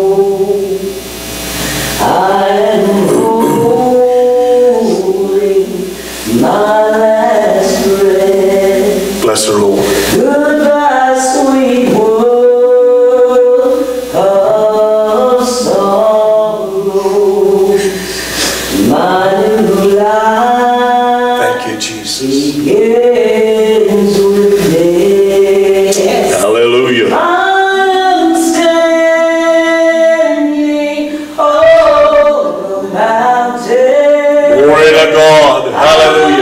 Bless the Lord. Goodbye, sweet world of sorrow. My new life. Thank you, Jesus. Begins with death. Hallelujah. I'm standing on the mountain. Glory to God. Hallelujah.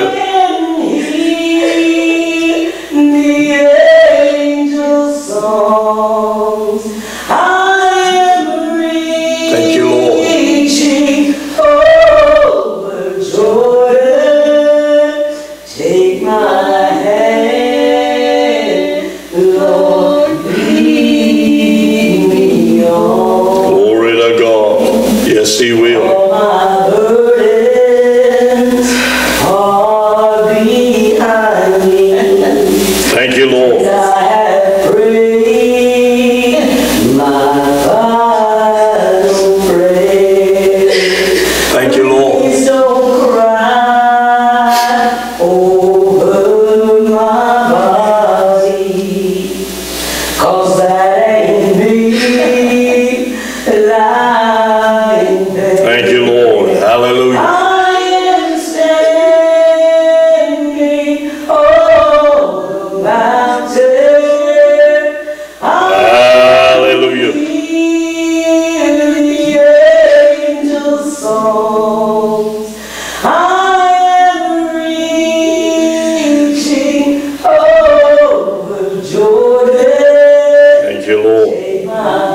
Thank you, Lord. Take my hand, Lord, lead me on. Glory to God. Yes, He will. All my burdens are behind me. Thank you, Lord. I have prayed my final prayer. Thank you, Lord. Please don't cry over my body, 'cause that ain't me lying there. Thank you, Lord. Hallelujah. I am standing on the mountain. Hallelujah. Hear the angels' songs. I am reaching over Jordan. Thank you, Lord. Take my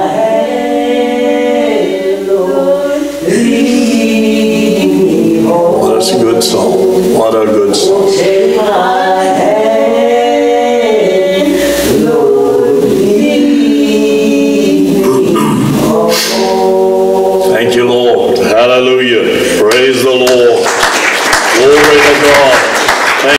hand, Lord, lead me home. Well, that's a good song. What a good song. Take my